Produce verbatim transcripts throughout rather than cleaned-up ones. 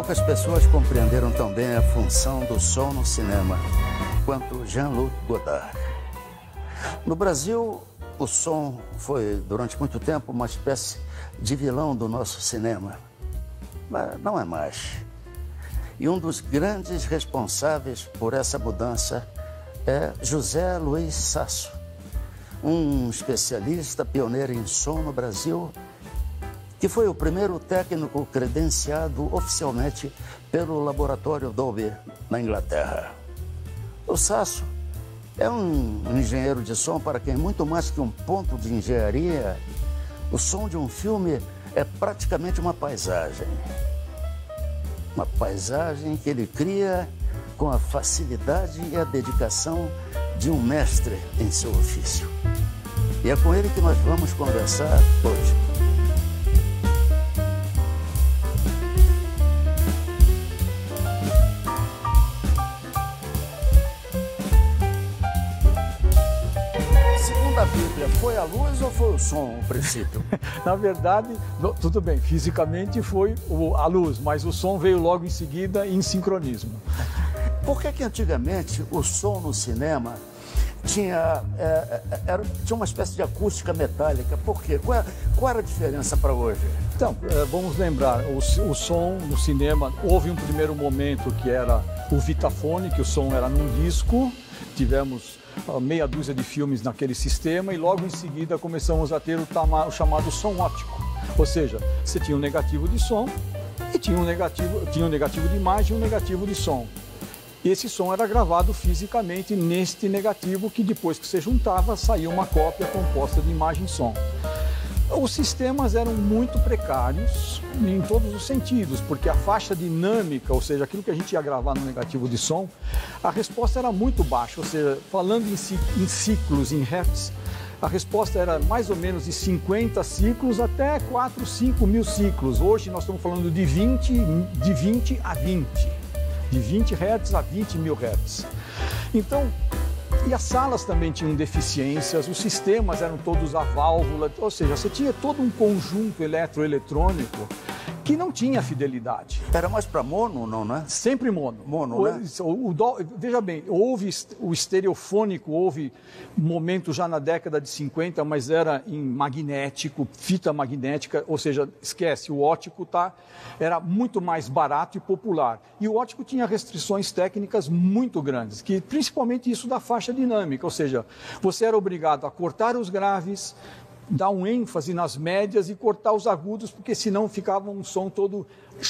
Poucas pessoas compreenderam tão bem a função do som no cinema quanto Jean-Luc Godard. No Brasil, o som foi, durante muito tempo, uma espécie de vilão do nosso cinema. Mas não é mais. E um dos grandes responsáveis por essa mudança é José Luiz Sasso, um especialista pioneiro em som no Brasil, que foi o primeiro técnico credenciado oficialmente pelo Laboratório Dolby na Inglaterra. O Sasso é um engenheiro de som para quem, muito mais que um ponto de engenharia, o som de um filme é praticamente uma paisagem. Uma paisagem que ele cria com a facilidade e a dedicação de um mestre em seu ofício. E é com ele que nós vamos conversar hoje. A Bíblia, foi a luz ou foi o som, o princípio? Na verdade, tudo bem, fisicamente foi a luz, mas o som veio logo em seguida em sincronismo. Por que que antigamente o som no cinema tinha, é, era, tinha uma espécie de acústica metálica? Por quê? Qual, qual era a diferença para hoje? Então, vamos lembrar, o, o som no cinema, houve um primeiro momento que era o Vitafone, que o som era num disco, tivemos meia dúzia de filmes naquele sistema e logo em seguida começamos a ter o, tama, o chamado som óptico. Ou seja, você tinha um negativo de som e tinha um negativo, tinha um negativo de imagem e um negativo de som. Esse som era gravado fisicamente neste negativo que depois que você juntava saía uma cópia composta de imagem e som. Os sistemas eram muito precários em todos os sentidos, porque a faixa dinâmica, ou seja, aquilo que a gente ia gravar no negativo de som, a resposta era muito baixa, ou seja, falando em, em ciclos, em hertz, a resposta era mais ou menos de cinquenta ciclos até quatro, cinco mil ciclos. Hoje nós estamos falando de vinte, de vinte a vinte, de vinte hertz a vinte mil hertz. Então, e as salas também tinham deficiências, os sistemas eram todos a válvula, ou seja, você tinha todo um conjunto eletroeletrônico que não tinha fidelidade. Era mais para mono, não, né? Sempre mono. Mono, o, né? O, o, veja bem, houve o estereofônico, houve momento já na década de cinquenta, mas era em magnético, fita magnética, ou seja, esquece, o ótico tá, era muito mais barato e popular. E o ótico tinha restrições técnicas muito grandes, que principalmente isso da faixa dinâmica, ou seja, você era obrigado a cortar os graves, dar um ênfase nas médias e cortar os agudos, porque senão ficava um som todo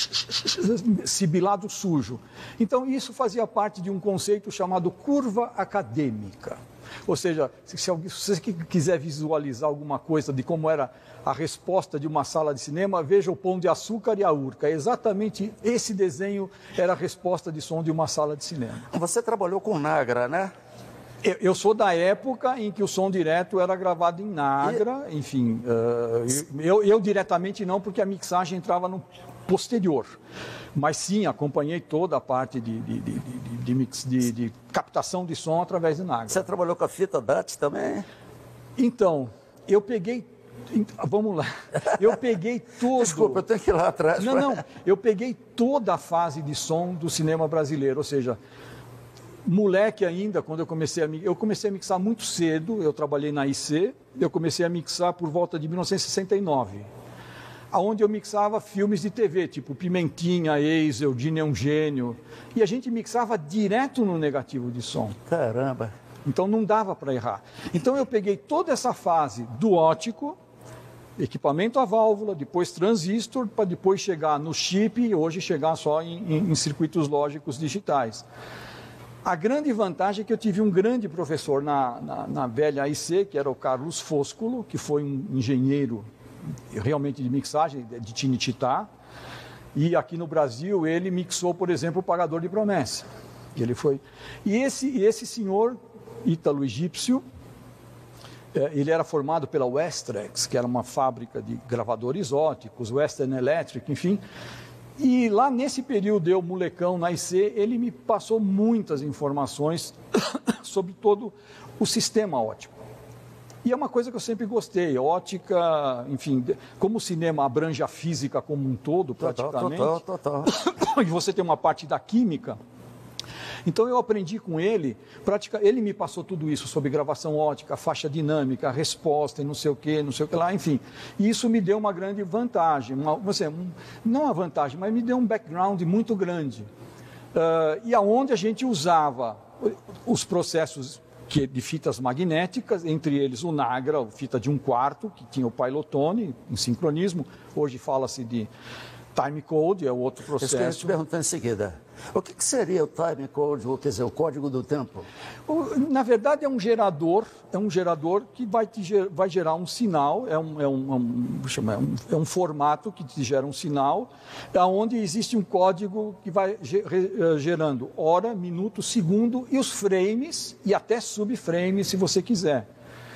sibilado sujo. Então isso fazia parte de um conceito chamado curva acadêmica. Ou seja, se, se você quiser visualizar alguma coisa de como era a resposta de uma sala de cinema, veja o Pão de Açúcar e a Urca. Exatamente esse desenho era a resposta de som de uma sala de cinema. Você trabalhou com Nagra, né? Eu, eu sou da época em que o som direto era gravado em Nagra, e... enfim, uh, eu, eu diretamente não, porque a mixagem entrava no posterior. Mas sim, acompanhei toda a parte de, de, de, de, de, mix, de, de captação de som através de Nagra. Você trabalhou com a fita D A T também? Então, eu peguei... Vamos lá, eu peguei todo... Desculpa, eu tenho que ir lá atrás. Não, não, eu peguei toda a fase de som do cinema brasileiro, ou seja... Moleque ainda, quando eu comecei a eu comecei a mixar muito cedo, eu trabalhei na I C, eu comecei a mixar por volta de mil novecentos e sessenta e nove, aonde eu mixava filmes de T V, tipo Pimentinha, Ex, Eugênio é um Gênio, e a gente mixava direto no negativo de som. Caramba! Então não dava para errar. Então eu peguei toda essa fase do ótico, equipamento a válvula, depois transistor, para depois chegar no chip e hoje chegar só em, em, em circuitos lógicos digitais. A grande vantagem é que eu tive um grande professor na, na, na velha I C, que era o Carlos Foscolo, que foi um engenheiro realmente de mixagem, de Tinititá, e aqui no Brasil ele mixou, por exemplo, o Pagador de Promessa. Ele foi... E esse, esse senhor, ítalo-egípcio, ele era formado pela Westrex, que era uma fábrica de gravadores óticos, Western Electric, enfim... E lá nesse período, eu, molecão, na I C, ele me passou muitas informações sobre todo o sistema óptico. E é uma coisa que eu sempre gostei, ótica, enfim, como o cinema abrange a física como um todo, praticamente, total, total, total. E você tem uma parte da química. Então eu aprendi com ele, pratica, ele me passou tudo isso sobre gravação ótica, faixa dinâmica, resposta e não sei o que, não sei o que lá, enfim. E isso me deu uma grande vantagem, uma, você, um, não uma vantagem, mas me deu um background muito grande. Uh, e aonde a gente usava os processos que, de fitas magnéticas, entre eles o Nagra, fita de um quarto, que tinha o pilotone, em sincronismo, hoje fala-se de time code, é o outro processo. Isso que eu ia te perguntar em seguida. O que, que seria o time code, ou quer dizer, o código do tempo? Na verdade é um gerador, é um gerador que vai, te, vai gerar um sinal, é um, é, um, é, um, é um formato que te gera um sinal, onde existe um código que vai gerando hora, minuto, segundo e os frames e até subframes, se você quiser.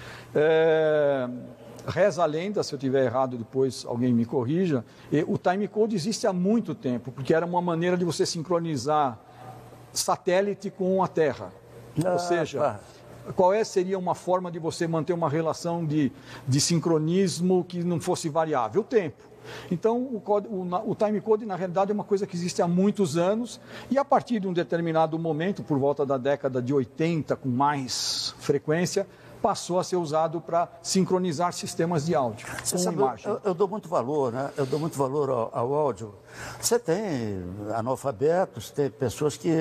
É... Reza a lenda, se eu estiver errado depois alguém me corrija, e o timecode existe há muito tempo, porque era uma maneira de você sincronizar satélite com a Terra. Ah, Ou seja, pá. qual é, seria uma forma de você manter uma relação de, de sincronismo que não fosse variável? O tempo. Então, o, o, o timecode, na realidade, é uma coisa que existe há muitos anos e a partir de um determinado momento, por volta da década de oitenta, com mais frequência, passou a ser usado para sincronizar sistemas de áudio Você com sabe, imagem. Eu, eu dou muito valor, né? Eu dou muito valor ao, ao áudio. Você tem analfabetos, tem pessoas que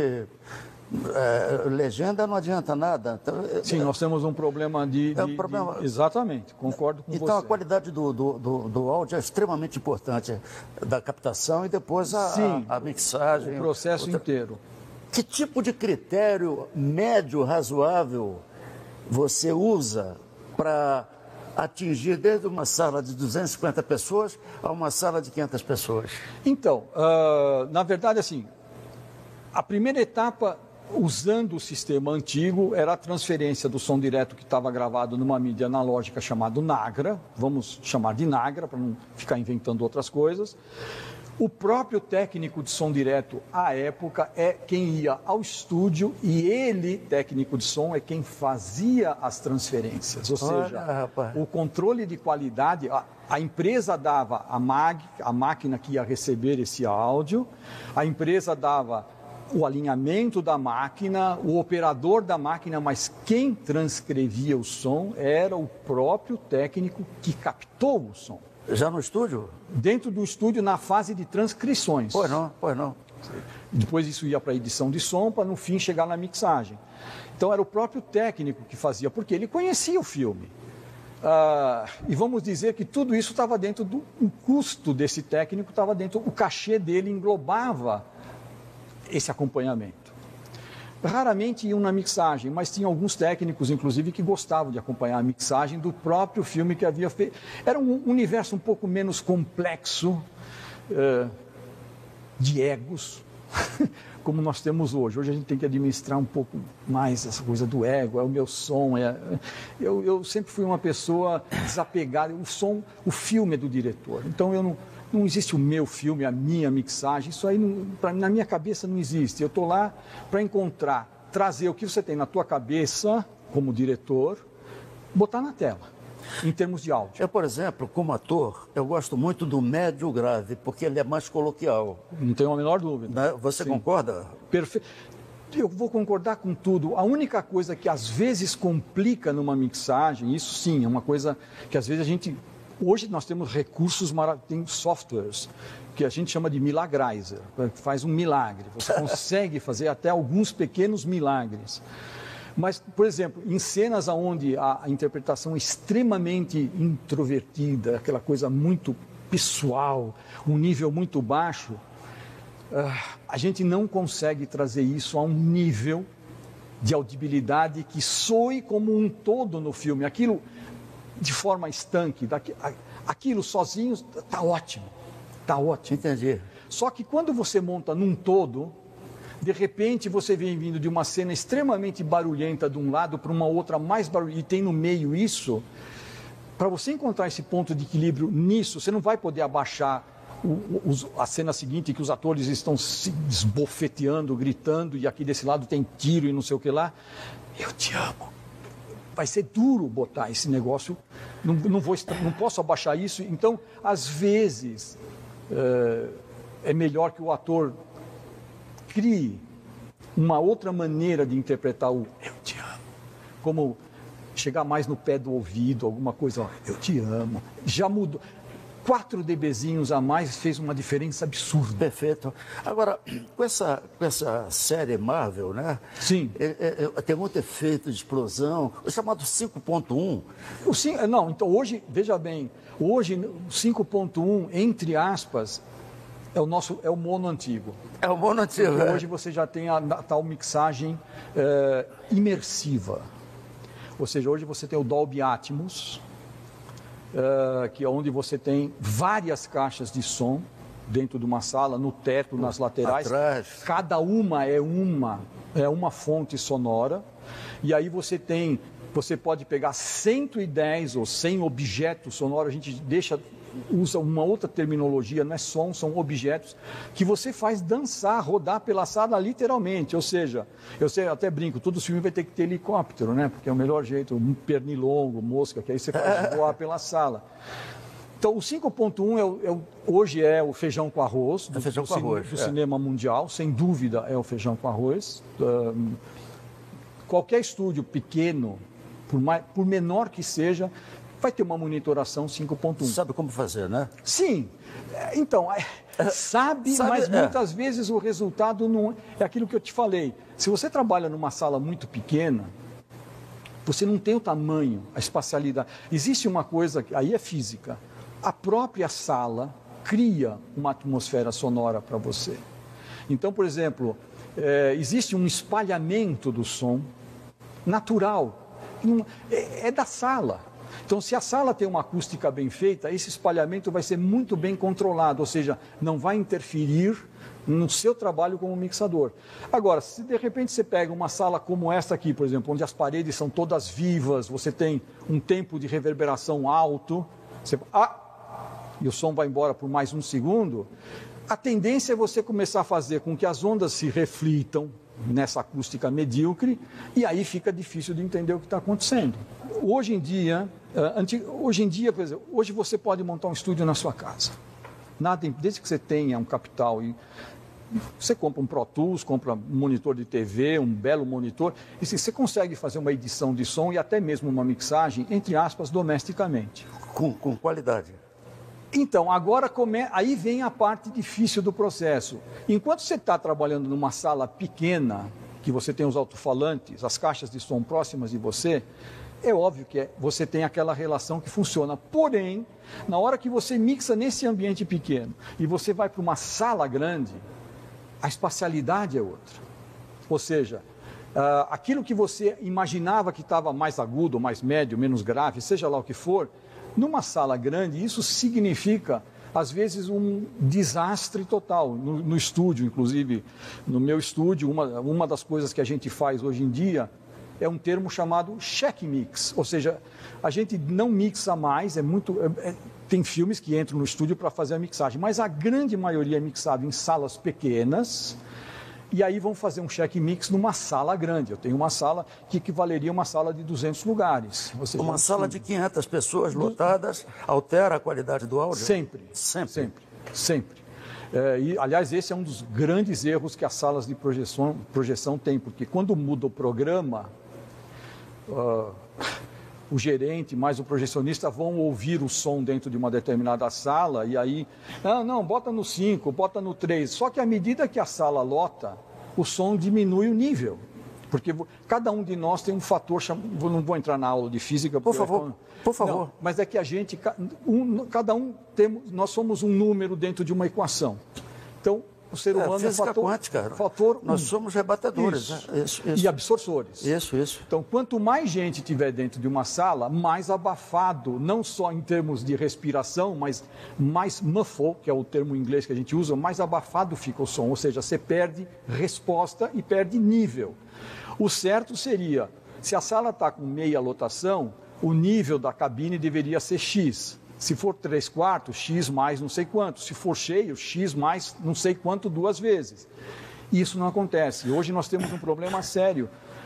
é, legenda não adianta nada. Então, Sim, é, nós temos um problema de... É um de, problema... de exatamente, concordo com então, você. Então a qualidade do, do, do, do áudio é extremamente importante, da captação e depois a, Sim, a, a mixagem. O processo outra... inteiro. Que tipo de critério médio razoável você usa para atingir desde uma sala de duzentas e cinquenta pessoas a uma sala de quinhentas pessoas? Então, uh, na verdade, assim, a primeira etapa, usando o sistema antigo, era a transferência do som direto que estava gravado numa mídia analógica chamada Nagra, vamos chamar de Nagra, para não ficar inventando outras coisas. O próprio técnico de som direto, à época, é quem ia ao estúdio e ele, técnico de som, é quem fazia as transferências. Ou seja, Olha, o controle de qualidade, a, a empresa dava a, mag, a máquina que ia receber esse áudio, a empresa dava o alinhamento da máquina, o operador da máquina, mas quem transcrevia o som era o próprio técnico que captou o som. Já no estúdio? Dentro do estúdio, na fase de transcrições. Pois não, pois não. Depois isso ia para a edição de som, para no fim chegar na mixagem. Então era o próprio técnico que fazia, porque ele conhecia o filme. Ah, e vamos dizer que tudo isso estava dentro do o custo desse técnico, estava dentro, o cachê dele englobava esse acompanhamento. Raramente iam na mixagem, mas tinha alguns técnicos, inclusive, que gostavam de acompanhar a mixagem do próprio filme que havia feito. Era um universo um pouco menos complexo, uh, de egos, como nós temos hoje. Hoje a gente tem que administrar um pouco mais essa coisa do ego, é o meu som. É... Eu, eu sempre fui uma pessoa desapegada. O som, o filme é do diretor. Então eu não... Não existe o meu filme, a minha mixagem, isso aí não, pra, na minha cabeça não existe. Eu estou lá para encontrar, trazer o que você tem na tua cabeça, como diretor, botar na tela, em termos de áudio. Eu, por exemplo, como ator, eu gosto muito do médio grave, porque ele é mais coloquial. Não tenho a menor dúvida. Você Sim. concorda? Perfeito. Eu vou concordar com tudo. A única coisa que às vezes complica numa mixagem, isso sim, é uma coisa que às vezes a gente... Hoje nós temos recursos, tem softwares, que a gente chama de milagrizer, que faz um milagre. Você consegue fazer até alguns pequenos milagres. Mas, por exemplo, em cenas onde a, a interpretação é extremamente introvertida, aquela coisa muito pessoal, um nível muito baixo, uh, a gente não consegue trazer isso a um nível de audibilidade que soe como um todo no filme. Aquilo... de forma estanque, daqui, aquilo sozinho está ótimo, está ótimo. Entendi. Só que quando você monta num todo, de repente você vem vindo de uma cena extremamente barulhenta de um lado para uma outra mais barulhenta, e tem no meio isso, para você encontrar esse ponto de equilíbrio nisso, você não vai poder abaixar o, o, a cena seguinte, que os atores estão se esbofeteando, gritando, e aqui desse lado tem tiro e não sei o que lá. Eu te amo. vai ser duro botar esse negócio, não, não, vou, não posso abaixar isso. Então, às vezes, é, é melhor que o ator crie uma outra maneira de interpretar o eu te amo, como chegar mais no pé do ouvido, alguma coisa, ó, eu te amo, já mudou. Quatro DBzinhos a mais fez uma diferença absurda. Perfeito. Agora, com essa, com essa série Marvel, né? Sim. É, é, tem muito efeito de explosão, o chamado cinco ponto um. O cinco, não, então hoje, veja bem, hoje o cinco ponto um, entre aspas, é o nosso, é o mono antigo. É o mono antigo. Porque é. hoje você já tem a, a tal mixagem é, imersiva. Ou seja, hoje você tem o Dolby Atmos, Uh, que é onde você tem várias caixas de som dentro de uma sala, no teto, nas laterais. Atrás. Cada uma é uma, é uma fonte sonora. E aí você tem, você pode pegar cento e dez ou cem objetos sonoros, a gente deixa, usa uma outra terminologia, não é som, são objetos, que você faz dançar, rodar pela sala literalmente. Ou seja, eu sei, até brinco, todo filme vai ter que ter helicóptero, né? Porque é o melhor jeito, um pernilongo, mosca, que aí você faz voar pela sala. Então, o cinco ponto um é, é, hoje é o feijão com arroz, do, é feijão do, com cine, arroz, do é. cinema mundial, sem dúvida é o feijão com arroz. Um, qualquer estúdio pequeno, por, mais, por menor que seja, vai ter uma monitoração cinco ponto um. Sabe como fazer, né? Sim. Então, sabe, sabe mas é. muitas vezes o resultado não é aquilo que eu te falei. Se você trabalha numa sala muito pequena, você não tem o tamanho, a espacialidade. Existe uma coisa, aí é física. A própria sala cria uma atmosfera sonora para você. Então, por exemplo, é, existe um espalhamento do som natural. É, é da sala. Então, se a sala tem uma acústica bem feita, esse espalhamento vai ser muito bem controlado, ou seja, não vai interferir no seu trabalho como mixador. Agora, se de repente você pega uma sala como esta aqui, por exemplo, onde as paredes são todas vivas, você tem um tempo de reverberação alto, você... ah, e o som vai embora por mais um segundo, a tendência é você começar a fazer com que as ondas se reflitam nessa acústica medíocre, e aí fica difícil de entender o que está acontecendo. Hoje em dia, hoje em dia, por exemplo, hoje você pode montar um estúdio na sua casa. Nada, desde que você tenha um capital e você compra um Pro Tools, compra um monitor de T V, um belo monitor, e você consegue fazer uma edição de som e até mesmo uma mixagem, entre aspas, domesticamente. Com, com qualidade. Então, agora come... aí vem a parte difícil do processo. Enquanto você está trabalhando numa sala pequena, que você tem os alto-falantes, as caixas de som próximas de você, é óbvio que é, você tem aquela relação que funciona. Porém, na hora que você mixa nesse ambiente pequeno e você vai para uma sala grande, a espacialidade é outra. Ou seja, uh, aquilo que você imaginava que estava mais agudo, mais médio, menos grave, seja lá o que for, numa sala grande, isso significa, às vezes, um desastre total. No, no estúdio, inclusive, no meu estúdio, uma, uma das coisas que a gente faz hoje em dia é um termo chamado check mix, ou seja, a gente não mixa mais, é muito, é, é, tem filmes que entram no estúdio para fazer a mixagem, mas a grande maioria é mixado em salas pequenas, e aí vão fazer um check mix numa sala grande. Eu tenho uma sala que equivaleria a uma sala de duzentos lugares. Ou seja, uma um sala de quinhentas pessoas lotadas altera a qualidade do áudio? Sempre. Sempre? Sempre. Sempre. É, e, aliás, esse é um dos grandes erros que as salas de projeção, projeção têm, porque quando muda o programa, uh, o gerente mais o projecionista vão ouvir o som dentro de uma determinada sala e aí, não, não, bota no cinco, bota no três. Só que à medida que a sala lota, o som diminui o nível. Porque cada um de nós tem um fator, cham... não vou entrar na aula de física. Por favor, é... por favor. Não, mas é que a gente, um, cada um temos, nós somos um número dentro de uma equação. Então, o ser humano é, física é fator, quântica. fator Nós um. somos rebatedores. Isso. Né? Isso, isso. E absorçores. Isso, isso. Então, quanto mais gente tiver dentro de uma sala, mais abafado, não só em termos de respiração, mas mais muffle, que é o termo em inglês que a gente usa, mais abafado fica o som. Ou seja, você perde resposta e perde nível. O certo seria, se a sala está com meia lotação, o nível da cabine deveria ser X. Se for três quartos, X mais não sei quanto. Se for cheio, X mais não sei quanto duas vezes. Isso não acontece. Hoje nós temos um problema sério.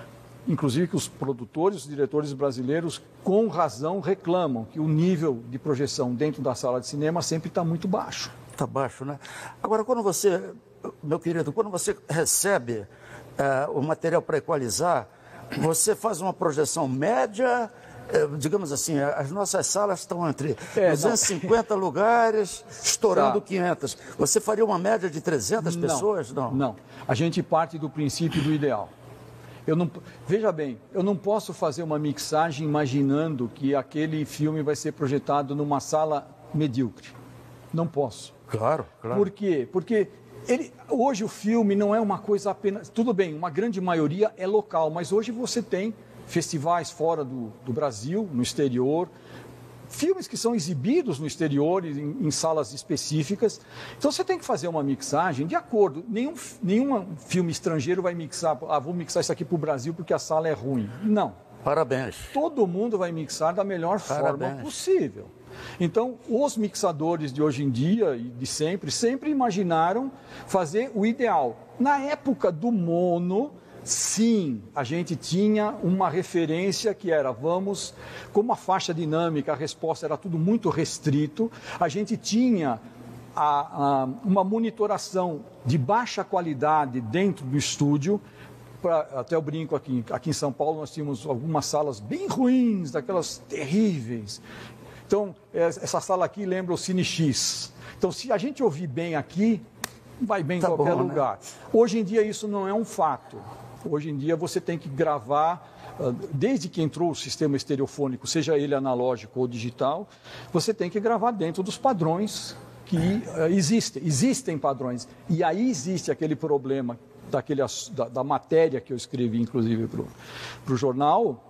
inclusive que os produtores, os diretores brasileiros, com razão, reclamam que o nível de projeção dentro da sala de cinema sempre está muito baixo. Está baixo, né? Agora, quando você, meu querido, quando você recebe é, o material para equalizar, você faz uma projeção média, é, digamos assim, as nossas salas estão entre é, duzentos e cinquenta não. lugares, estourando tá. quinhentas. Você faria uma média de trezentas não, pessoas? Não. Não. A gente parte do princípio do ideal. Eu não, veja bem, eu não posso fazer uma mixagem imaginando que aquele filme vai ser projetado numa sala medíocre. Não posso. Claro, claro. Por quê? Porque ele, hoje o filme não é uma coisa apenas... Tudo bem, uma grande maioria é local, mas hoje você tem festivais fora do, do Brasil, no exterior, filmes que são exibidos no exterior, em, em salas específicas. Então você tem que fazer uma mixagem de acordo. Nenhum, nenhum filme estrangeiro vai mixar, ah, vou mixar isso aqui para o Brasil porque a sala é ruim. Não. Parabéns. Todo mundo vai mixar da melhor Parabéns. forma possível. Então, os mixadores de hoje em dia e de sempre, sempre imaginaram fazer o ideal. Na época do mono, sim, a gente tinha uma referência que era, vamos, como a faixa dinâmica, a resposta era tudo muito restrito, a gente tinha a, a, uma monitoração de baixa qualidade dentro do estúdio. Pra, até eu brinco aqui, aqui em São Paulo nós tínhamos algumas salas bem ruins, daquelas terríveis. Então, essa sala aqui lembra o Cine X. Então, se a gente ouvir bem aqui, vai bem tá em qualquer bom, lugar. Né? Hoje em dia isso não é um fato. Hoje em dia você tem que gravar, desde que entrou o sistema estereofônico, seja ele analógico ou digital, você tem que gravar dentro dos padrões que uh, existem. Existem padrões. E aí existe aquele problema daquele, da, da matéria que eu escrevi, inclusive, para o jornal,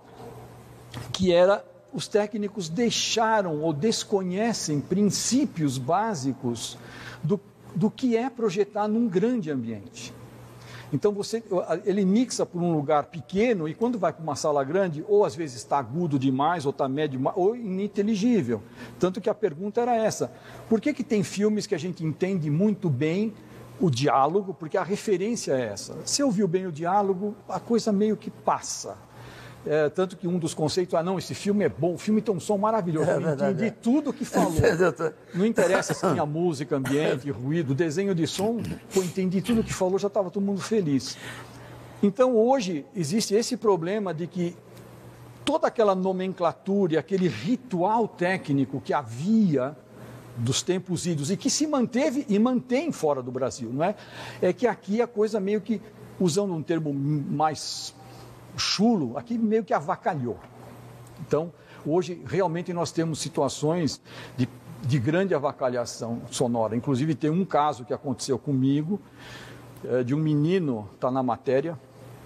que era os técnicos deixaram ou desconhecem princípios básicos do, do que é projetar num grande ambiente. Então, você, ele mixa por um lugar pequeno e quando vai para uma sala grande, ou às vezes está agudo demais, ou está médio demais, ou ininteligível. Tanto que a pergunta era essa, por que que tem filmes que a gente entende muito bem o diálogo? Porque a referência é essa. Se ouviu bem o diálogo, a coisa meio que passa. É, tanto que um dos conceitos, ah não, esse filme é bom, o filme tem um som maravilhoso, é, eu verdade, entendi é. tudo que falou. Não interessa se tinha música, ambiente, ruído, desenho de som, pô, entendi tudo que falou, já estava todo mundo feliz. Então hoje existe esse problema de que toda aquela nomenclatura, aquele ritual técnico que havia dos tempos idos e que se manteve e mantém fora do Brasil, não é? É que aqui a coisa meio que, usando um termo mais chulo, aqui meio que avacalhou. Então, hoje, realmente, nós temos situações de, de grande avacalhação sonora. Inclusive, tem um caso que aconteceu comigo, é, de um menino, está na matéria,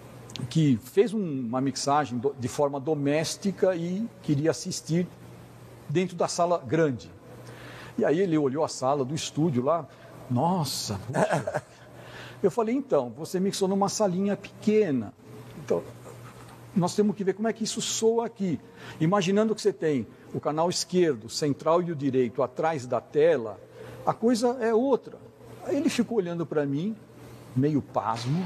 que fez um, uma mixagem do, de forma doméstica e queria assistir dentro da sala grande. E aí ele olhou a sala do estúdio lá, nossa, puxa. Eu falei, então, você mixou numa salinha pequena. Então, nós temos que ver como é que isso soa aqui. Imaginando que você tem o canal esquerdo, o central e o direito atrás da tela, a coisa é outra. Aí ele ficou olhando para mim, meio pasmo.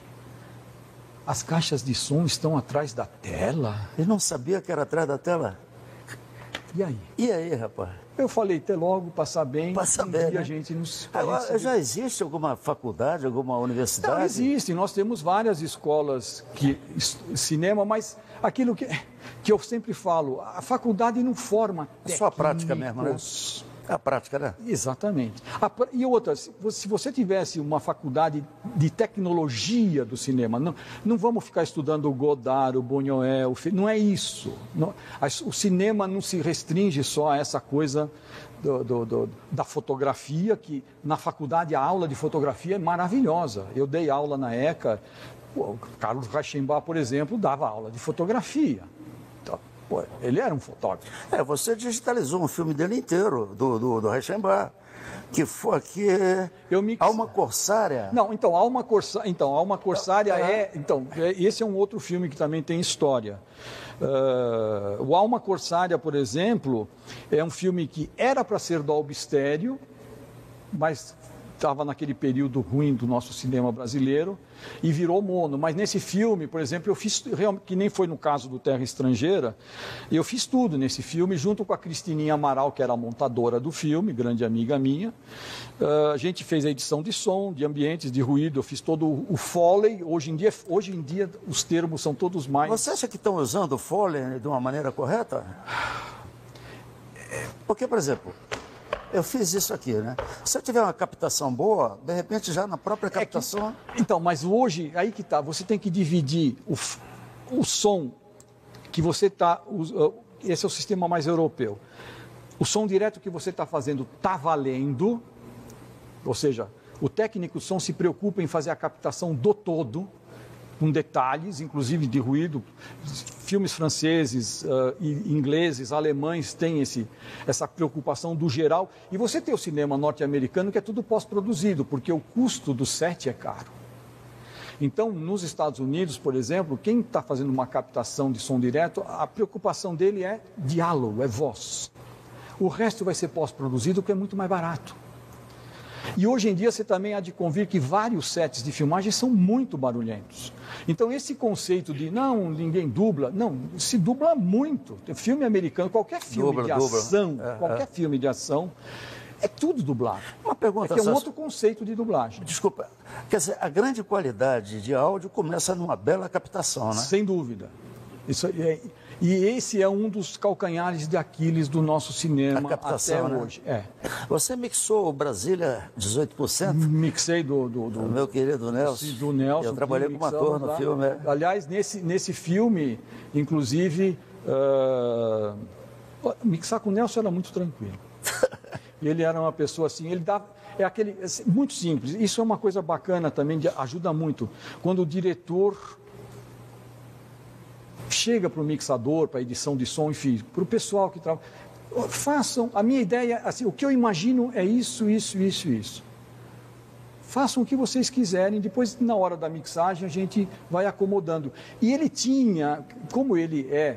As caixas de som estão atrás da tela? Ele não sabia que era atrás da tela? E aí? E aí, rapaz? Eu falei, até logo, passar bem. Passar bem, né? A gente nos Agora, já existe alguma faculdade, alguma universidade? Não, existe. Nós temos várias escolas que cinema, mas aquilo que, que eu sempre falo, a faculdade não forma técnicos. Só a prática mesmo, né? A prática, né? Exatamente. A, e outra, se você tivesse uma faculdade de tecnologia do cinema, não, não vamos ficar estudando o Godard, o Buñuel, não é isso. Não, o cinema não se restringe só a essa coisa do, do, do, da fotografia, que na faculdade a aula de fotografia é maravilhosa. Eu dei aula na ECA, o Carlos Reichenbach, por exemplo, dava aula de fotografia. Então, pô, ele era um fotógrafo. É, você digitalizou um filme dele inteiro, do, do, do Reichenbach, que foi aqui... Eu mix... Alma Corsária. Não, então, Alma Corsária, então, Alma Corsária é... é... Então, esse é um outro filme que também tem história. Uh, o Alma Corsária, por exemplo, é um filme que era para ser Dolby Estéreo, mas estava naquele período ruim do nosso cinema brasileiro e virou mono. Mas nesse filme, por exemplo, eu fiz, que nem foi no caso do Terra Estrangeira, eu fiz tudo nesse filme, junto com a Cristininha Amaral, que era a montadora do filme, grande amiga minha. Uh, a gente fez a edição de som, de ambientes, de ruído, eu fiz todo o Foley. Hoje em dia, hoje em dia os termos são todos mais... Você acha que estão usando o Foley de uma maneira correta? Porque, por exemplo... Eu fiz isso aqui, né? Se eu tiver uma captação boa, de repente já na própria captação... É que, então, mas hoje, aí que tá, você tem que dividir o, o som que você está... Esse é o sistema mais europeu. O som direto que você está fazendo está valendo, ou seja, o técnico de som se preocupa em fazer a captação do todo, com detalhes, inclusive de ruído. Filmes franceses, uh, ingleses, alemães têm esse, essa preocupação do geral. E você tem o cinema norte-americano que é tudo pós-produzido, porque o custo do set é caro. Então, nos Estados Unidos, por exemplo, quem está fazendo uma captação de som direto, a preocupação dele é diálogo, é voz. O resto vai ser pós-produzido, porque é muito mais barato. E hoje em dia você também há de convir que vários sets de filmagem são muito barulhentos. Então esse conceito de, não, ninguém dubla, não, se dubla muito. Filme americano, qualquer filme dubla, de dubla. ação, é, qualquer é. filme de ação, é tudo dublado. Uma pergunta, é que é um outro conceito de dublagem. Desculpa, quer dizer, a grande qualidade de áudio começa numa bela captação, né? Sem dúvida. Isso é... E esse é um dos calcanhares de Aquiles do nosso cinema até né? hoje. É. Você mixou o Brasília dezoito por cento? Mixei do... do, do meu querido Nelson. Do Nelson. Eu trabalhei como ator no lá. filme. É. Aliás, nesse, nesse filme, inclusive, uh, mixar com o Nelson era muito tranquilo. E ele era uma pessoa assim, ele dava... É aquele... Muito simples. Isso é uma coisa bacana também, ajuda muito. Quando o diretor... chega para o mixador, para a edição de som, enfim, para o pessoal que trabalha, façam, a minha ideia, assim, o que eu imagino é isso, isso, isso, isso. Façam o que vocês quiserem, depois na hora da mixagem a gente vai acomodando. E ele tinha, como ele é,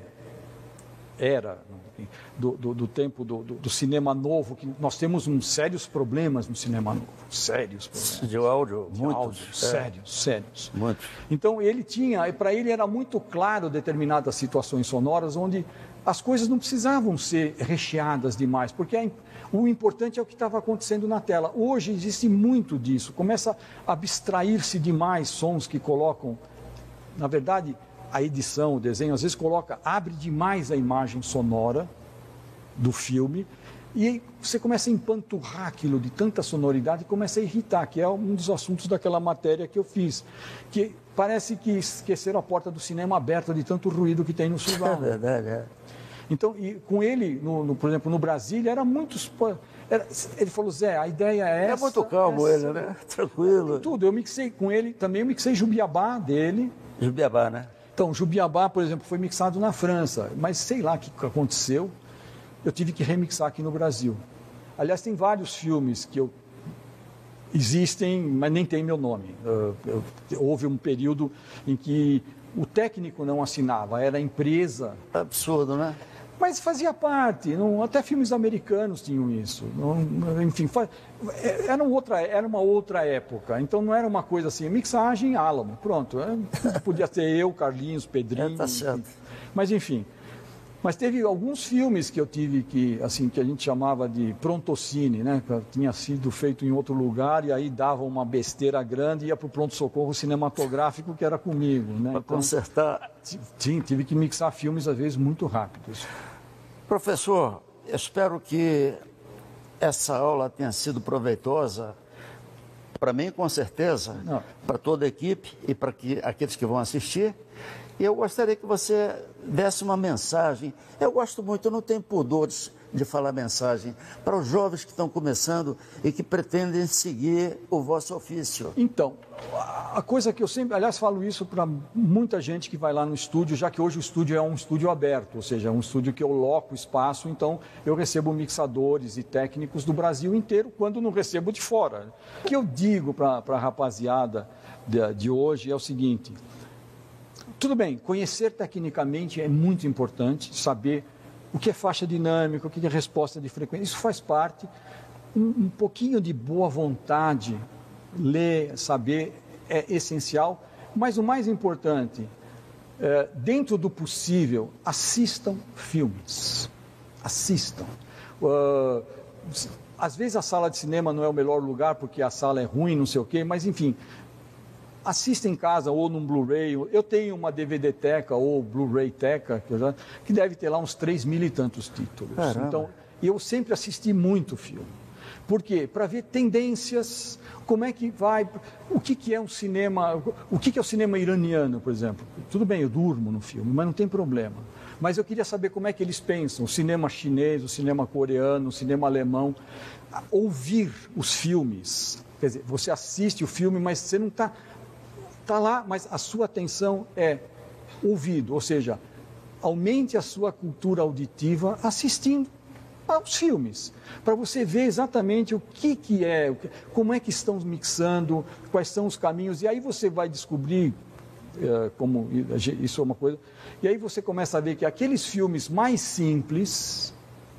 era, do, do, do tempo do, do, do cinema novo, que nós temos uns sérios problemas no cinema novo, sérios problemas. De áudio, de muitos. Áudio, é. Sérios, sérios. Muitos. Então ele tinha, para ele era muito claro determinadas situações sonoras onde as coisas não precisavam ser recheadas demais, porque a, o importante é o que estava acontecendo na tela. Hoje existe muito disso, começa a abstrair-se demais sons que colocam, na verdade... A edição, o desenho, às vezes coloca, abre demais a imagem sonora do filme e aí você começa a empanturrar aquilo de tanta sonoridade e começa a irritar, que é um dos assuntos daquela matéria que eu fiz. Que parece que esqueceram a porta do cinema aberta de tanto ruído que tem no celular. É verdade, é. Então, e com ele, no, no, por exemplo, no Brasília, era muitos... Era, ele falou, Zé, a ideia é essa... É muito calmo essa, ele, né? Tranquilo. Tudo, eu mixei com ele, também eu mixei Jubiabá dele. Jubiabá, né? Então, Jubiabá, por exemplo, foi mixado na França, mas sei lá o que aconteceu, eu tive que remixar aqui no Brasil. Aliás, tem vários filmes que eu... existem, mas nem tem meu nome. Uh, eu, houve um período em que o técnico não assinava, era a empresa. Absurdo, né? Mas fazia parte, não, até filmes americanos tinham isso. Não, enfim, faz, era, outra, era uma outra época, então não era uma coisa assim, mixagem Álamo, pronto. É, podia ter eu, Carlinhos, Pedrinho. É, tá certo. Enfim, mas enfim. Mas teve alguns filmes que eu tive que, assim, que a gente chamava de prontocine, né? Que tinha sido feito em outro lugar e aí dava uma besteira grande e ia para o pronto-socorro cinematográfico que era comigo, né? Para então, consertar. Sim, tive que mixar filmes às vezes muito rápidos. Professor, eu espero que essa aula tenha sido proveitosa para mim, com certeza, para toda a equipe e para que, aqueles que vão assistir. E eu gostaria que você desse uma mensagem. Eu gosto muito, eu não tenho pudor de, de falar mensagem para os jovens que estão começando e que pretendem seguir o vosso ofício. Então, a coisa que eu sempre, aliás, falo isso para muita gente que vai lá no estúdio, já que hoje o estúdio é um estúdio aberto, ou seja, é um estúdio que eu loco espaço, então eu recebo mixadores e técnicos do Brasil inteiro, quando não recebo de fora. O que eu digo para a rapaziada de, de hoje é o seguinte... Tudo bem, conhecer tecnicamente é muito importante, saber o que é faixa dinâmica, o que é resposta de frequência, isso faz parte. um, um pouquinho de boa vontade, ler, saber, é essencial. Mas o mais importante, é, dentro do possível, assistam filmes. Assistam. Uh, às vezes a sala de cinema não é o melhor lugar porque a sala é ruim, não sei o quê, mas enfim, assista em casa ou num Blu-ray. Eu tenho uma D V D-teca ou Blu-ray-teca, que, já, que deve ter lá uns três mil e tantos títulos. Caramba. Então, eu sempre assisti muito filme. Por quê? Para ver tendências, como é que vai, o que, que é um cinema, o que, que é o cinema iraniano, por exemplo. Tudo bem, eu durmo no filme, mas não tem problema. Mas eu queria saber como é que eles pensam, o cinema chinês, o cinema coreano, o cinema alemão. Ouvir os filmes, quer dizer, você assiste o filme, mas você não está tá lá, mas a sua atenção é ouvido, ou seja, aumente a sua cultura auditiva assistindo aos filmes, para você ver exatamente o que, que é, como é que estão mixando, quais são os caminhos, e aí você vai descobrir, é, como isso é uma coisa, e aí você começa a ver que aqueles filmes mais simples,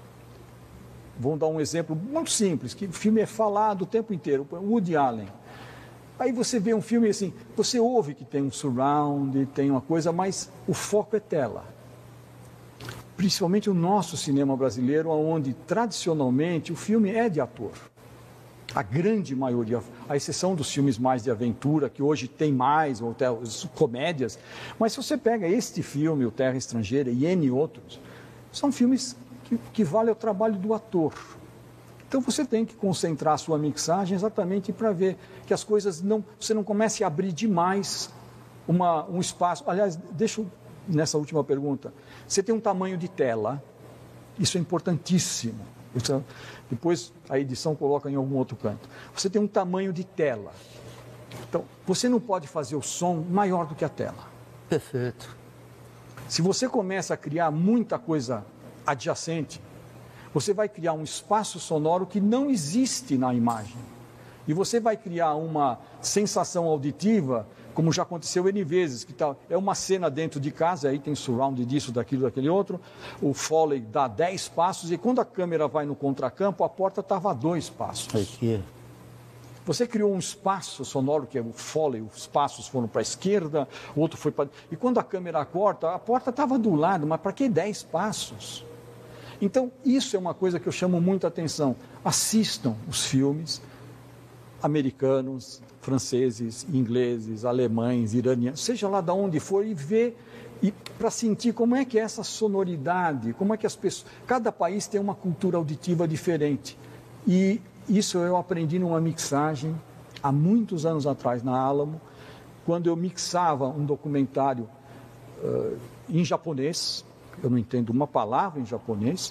vou dar um exemplo muito simples, que o filme é falado o tempo inteiro, Woody Allen. Aí você vê um filme assim, você ouve que tem um surround, tem uma coisa, mas o foco é tela. Principalmente o nosso cinema brasileiro, onde tradicionalmente o filme é de ator. A grande maioria, à exceção dos filmes mais de aventura, que hoje tem mais, ou até comédias, mas se você pega este filme, O Terra Estrangeira, e N outros, são filmes que, que valem o trabalho do ator. Então você tem que concentrar a sua mixagem exatamente para ver que as coisas não, você não comece a abrir demais uma, um espaço. Aliás, deixa eu, nessa última pergunta, você tem um tamanho de tela, isso é importantíssimo. Isso, depois a edição coloca em algum outro canto. Você tem um tamanho de tela. Então, você não pode fazer o som maior do que a tela. Perfeito. Se você começa a criar muita coisa adjacente, você vai criar um espaço sonoro que não existe na imagem. E você vai criar uma sensação auditiva, como já aconteceu N vezes, que tal, é uma cena dentro de casa, aí tem surround disso, daquilo, daquele outro, o Foley dá dez passos, e quando a câmera vai no contracampo, a porta estava a dois passos. Aqui. Você criou um espaço sonoro, que é o Foley, os passos foram para a esquerda, o outro foi para... E quando a câmera corta, a porta estava do lado, mas para que dez passos? Então, isso é uma coisa que eu chamo muita atenção. Assistam os filmes americanos, franceses, ingleses, alemães, iranianos, seja lá de onde for, e ver, e para sentir como é que é essa sonoridade, como é que as pessoas... Cada país tem uma cultura auditiva diferente. E isso eu aprendi numa mixagem há muitos anos atrás, na Alamo, quando eu mixava um documentário uh, em japonês. Eu não entendo uma palavra em japonês,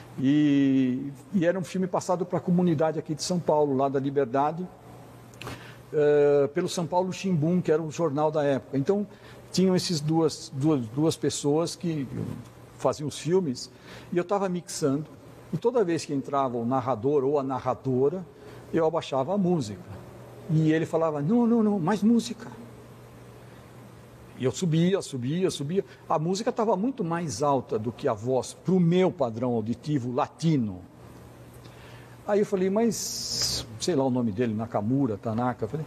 e, e era um filme passado para a comunidade aqui de São Paulo, lá da Liberdade, uh, pelo São Paulo Shimbun, que era o jornal da época. Então, tinham essas duas, duas, duas pessoas que faziam os filmes, e eu estava mixando, e toda vez que entrava o narrador ou a narradora, eu abaixava a música. E ele falava, não, não, não, mais música. E eu subia, subia, subia. A música estava muito mais alta do que a voz, para o meu padrão auditivo latino. Aí eu falei, mas, sei lá o nome dele, Nakamura, Tanaka. Eu falei,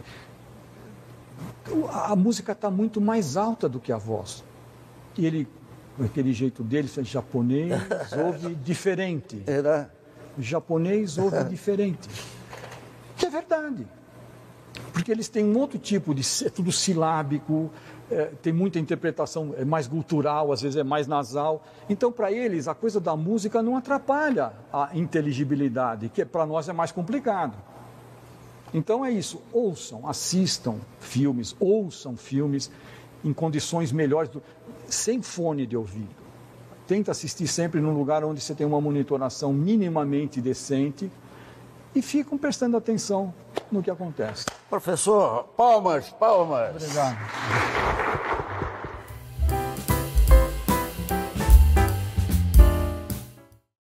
a música está muito mais alta do que a voz. E ele, com aquele jeito dele, japonês ouve diferente. Era? Japonês ouve diferente. Que é verdade. Porque eles têm um outro tipo de... É tudo silábico, é, tem muita interpretação, é mais gutural, às vezes é mais nasal. Então, para eles, a coisa da música não atrapalha a inteligibilidade, que para nós é mais complicado. Então é isso, ouçam, assistam filmes, ouçam filmes em condições melhores, do... sem fone de ouvido. Tenta assistir sempre num lugar onde você tem uma monitoração minimamente decente e ficam prestando atenção no que acontece. Professor, palmas, palmas. Obrigado.